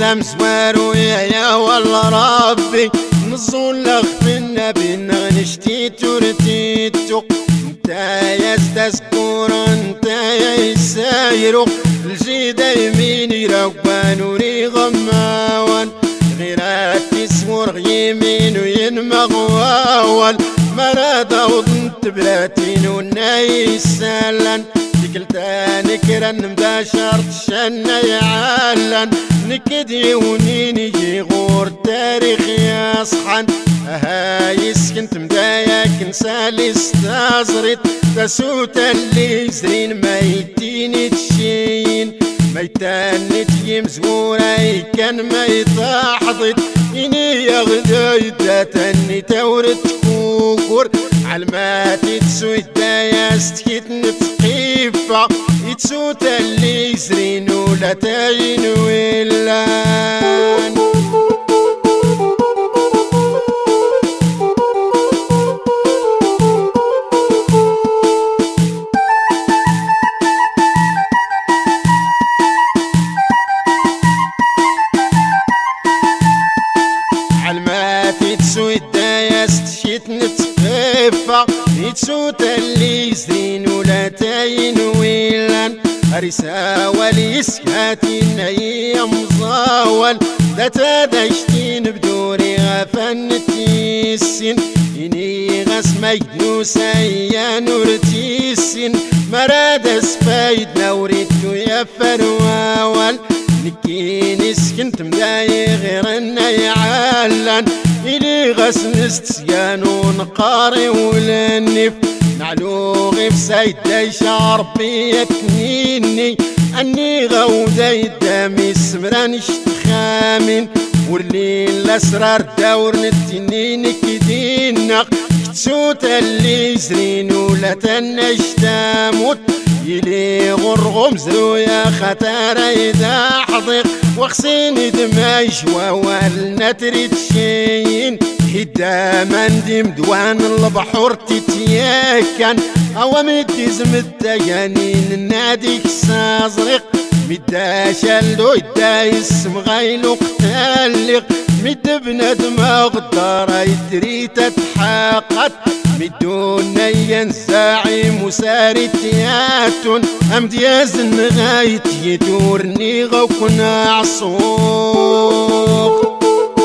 ذا مزوار يا والله ربي نزول لك في النبي نغنشتي تورتيتو انت يا استذكر انت يا يسايرو الجيد يميني روان وري غماوان غيرات تسور يمين وينمغواوال مراد وضنت بلاتين ونايسالان تاني كرن مباشر تشنا يعلن نكدي ونيني يغور تاريخ يصحن هاي سكنت مدايا كنسالي استازرت تسوت اللي زين ميتيني تشين ميتاني تيم زوراي كان ميتاحضت إني يغداي داتني تورت كوكور علماتي تسوي دايا ستكيت نتقيفة يتسوت اللي يزرين ولا تاين ويلان علماتي تسوي دايا ستكيت نتقيفة يتسوت اللي يزرين ولا تاين ويلان رساوة ليسكاتي نايا مزاول لا تدشتين بدوري غفنتي السن إني غاس ميدنوسا يا نورتي السن مراد سفايد نوريتو يا فرواول نكيني سكنت مداي غير انا يعلن إلي غاس نستسيان ونقاري ولنف نعلو غير سيدي شاربي يتنيني أني غودي دامي سمران اشتخامين ورلي الأسرار دور نتنيني كدينك كتسوت اللي زرين ولا تنشتاموت يلي غرغم زرويا خطر إذا حضيق وخسيني دماج ووالنا تريد شين هدا مندم دوان البحور تتياكن أو مدي زمدتيانين النادي كسازرق مدا شالو يدا يسم غيلو قتالق مد بندم غدارة يدري تتحاقت مدون ينزاعي مسارتياتون أمديازن غايت يدورني غوكنا عصوق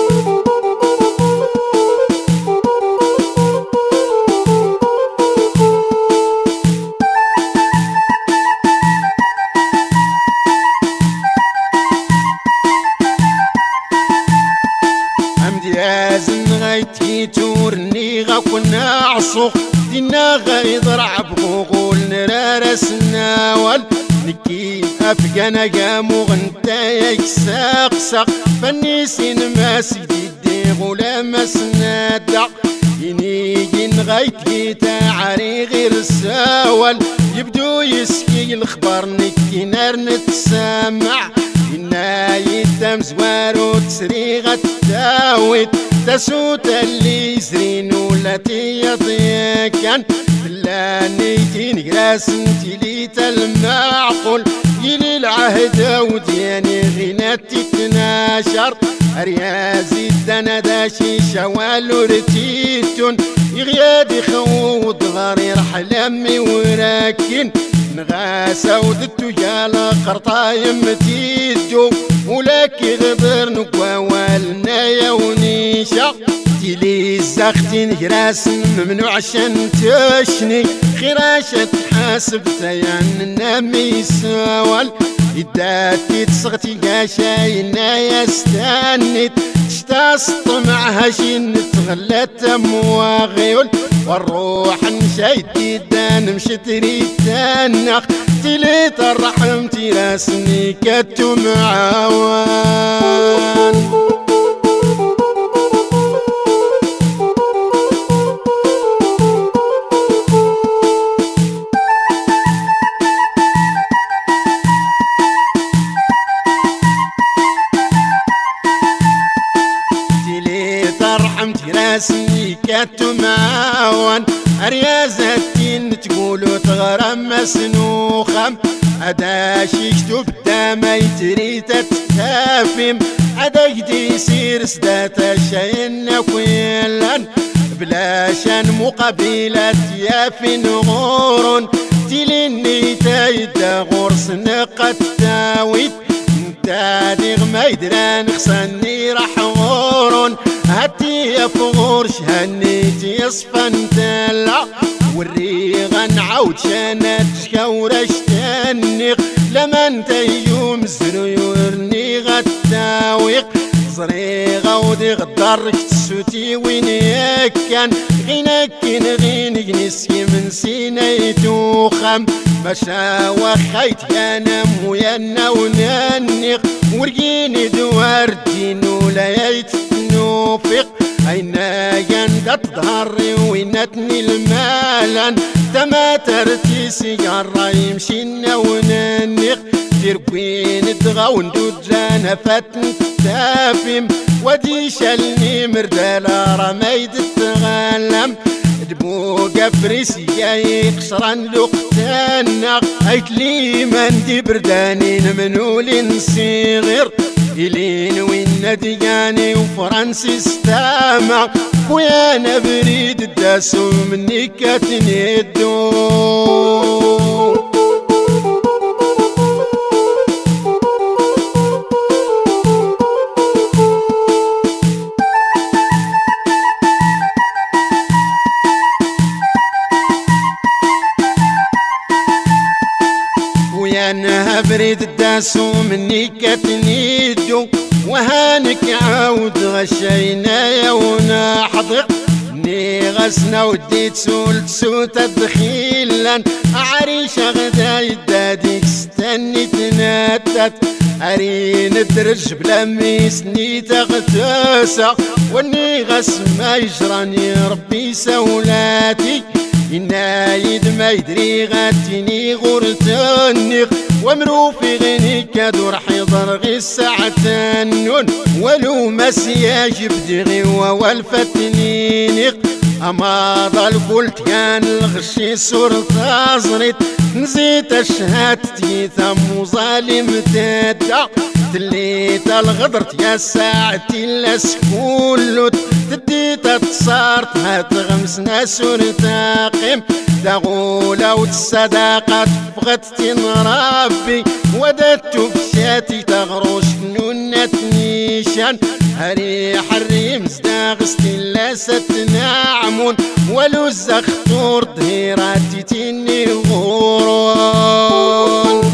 أمديازن غايت يدورني غوكنا عصوق دينا غيضرع بغوغول نرارسنا وال نكي أفقنا قامو غنتا يكساقساق فالنيسين ما سيدي غولا مسنادا ينيجين غيت عري غير الساول يبدو يسكي الخبر نكي نار نتسامع إنا يدام زوارو تسري غتاويت تسوت اللي يزرين ولا تيضيكان بلا نيتين قراس انتي المعقول يلي العهد ودياني غيناتي تناشر ريازي الدنا داشي شوال ورتيتون يغيادي خوض غرير حلمي وراكن نغاسا ودتو جالا قرطايم تيجو ولكي غدر نقوالنا يا ونيشا تيلي زاختين جراس ممنوع عشان تشني خراشة حاسب تيان النامي سوال إداتي تصغتي قاشاينا يستانيت تشتاس طمعها شين تغلت مواغيول والروح نشايدي دان مشت ريتانخ تليت الرحم تراسني كتو معاوان راسي كاتو معاون ريازتين تقولوا تغرم مسنوخم أدا شيكتو بدا ما يتري تتافم عدا يدي يسير سدات شاين كويلان بلاشان مقابلات يا في نغورون تيليني تايدا غورس نقات تاويت تاديغ ما يدران خصني راح غورون هاتي يا فغور شهنيتي يصفن تلا والريغة نعاود شانات شكورش تنيق لما انت يوم زرو يورني غتاويق زريغة ودي غدارك تسوتي وين يكان غينك غينك نسي من سينيتو خام مشا وخيت يا نم ويانا وننيق ورقيني دوار الدين ولا يتنوفق عينا يندت ظهري وينتني المالان تماترتي سيجارة يمشينا وننيق تركوين تغاون دوجانا فاتن تافم ودي شالني مردالة رميد التغلم دبوقة فريسي جاي قشران لقتانا هيت لي مندي بردانين منولين صغير إلين وين ندياني وفرنسي استامع ويانا بريد الداسو مني كاتني الدو ويانا بريد الداسو مني كاتني الدو وهانك عاود غشينا يا ونحضق ني غسنا وديت سولت سوت الدخيلان عريشة غدا يداديك استني تناتت عرين الدرج بلا ميسني تغتاسع واني غس ما يجراني ربي سولاتي ينايد ما يدري غاتيني غورتني ومرو في غني كادو راح يضر غي الساعة نون ولو ما سياجب دغي والفتنيني اما ضل قلت كان الغشي صورة زريت نزيت اشهادتي ثم ظالم تدا تليت الغدرت يا ساعتي لسكولوت تديت تصارت هتغمس ناس ورتاقم دغولة والصداقة بغت تنربي وددت بشاتي تغروش نونة نيشان هري حريم زداغستي لا ستنعمون ولو الزخطور ظهيراتي تني غورون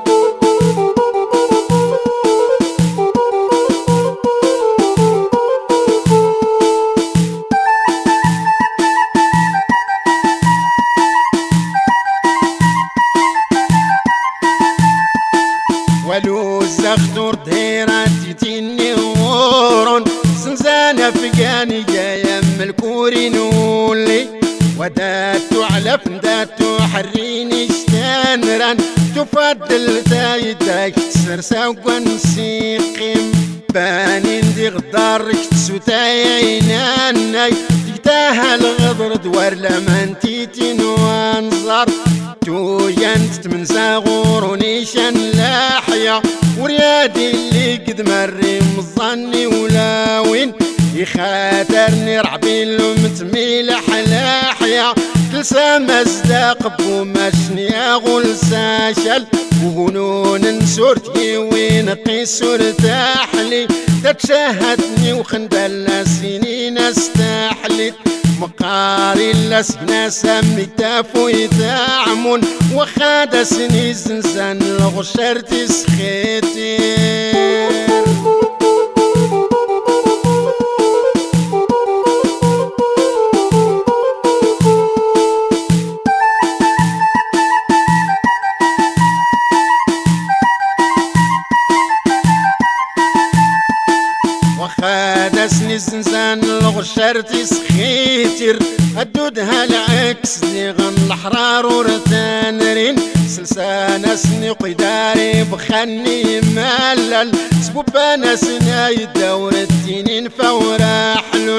ولو الزخطور ظهيراتي تني غورون زنزانة فقاني جاية من الكورين ولي وداتو على فنداتو حريني شتانران تفضل تايداك تسرسا ونسيقيم بانين دي غدارك تسوتايناناي تقتاها الغدر دوار لمانتي تنوانزار تو ينت من زاغوروني شان لاحيا وريادي اللي قد مري مظني ولاوين يخاطرني رعبي متميل حلاحيا تلسى مزداق بوماشني اغول ساشل وغنون نسورتي وين قيسور تاحلي تتشاهدني وخندل سنين استحلت مقاري لسنا سمي تافو يتعمون وخاد سني زنزان الغشر تسخيتي وخادسني زنزان الغشر تسخيتر الدودها العكس دي غن الحرار ورثانرين سلسانة سني قداري بخني ملل سبوبانا سناي دور التنين فورا حلون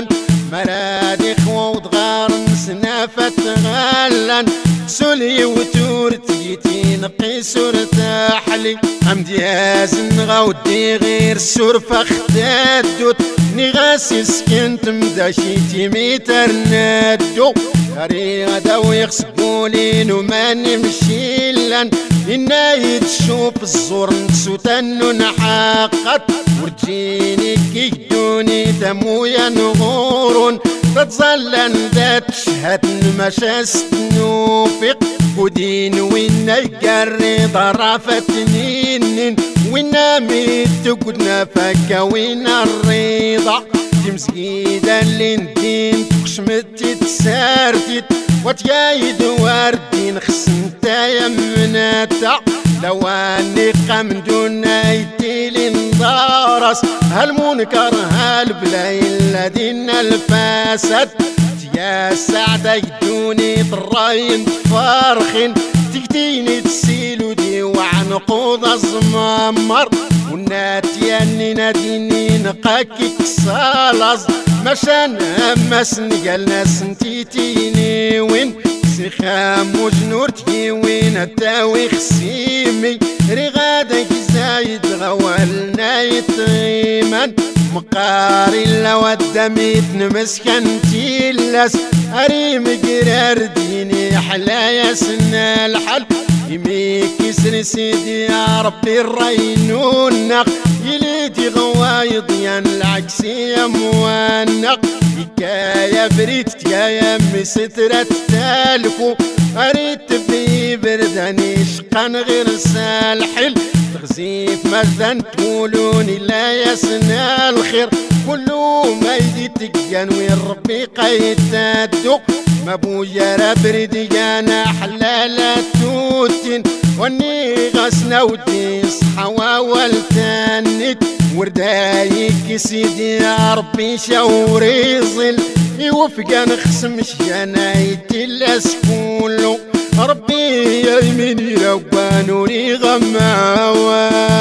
مرادي خوض غار نسنافة غلان سولي وتورتيتي نقي سورتاحلي امدياز نغاودي غير سورفة خدادوت نغاسي سكنت مداشيتي ميتر نادو هاري غدا ويغسبولين وما نمشي لان إنا يتشوف الزور نسوتنو نحقت ورجيني كيدوني دمويا نغورون تتظلن ذات شهد نمشاست نوفق ودين وينا يقري ضرافة نين وينا ميت قدنا فكا وينا الرضا تمسكيدا اللي ندين تقشمتي تسارتي وتيايد واردين خسنتا يمناتا لو اني قام دون يديلي نضارس هالمنكر هالبلاي الذين الفاسد يا سعدة يدوني طراين تفارخين تكتيني تسيلو دي وعنقوض الزمامر والناتياني ناديني نقاكي كسالز مشان همس نقلنا سنتيتيني وين سخام وجنورتي وين التاوي خسيمي رغادك زايد غوالنا يطيمان مقاري لو الدميت نمسكن تيلاس أريم قرار ديني حلايا سنة الحل يميك يسر سيدي يا ربي الرينونق يليدي غوايض ين العكسي يا موانق يا بريت يا يمي سترة تالكو أريد تبي برداني شقان غير سالحل تغزيف مجدن تقولوني لا يسنى الخير كله ما يدي تقان وين ربي قيتادو ما بويا ربردي انا حلالة توتين واني غسنا ودي صحوا والتانيت وردايك سيدي يا ربي شاوري ظل يوفق نخصم شيانا يتلاس كله ربي يميني ربانوني غماوان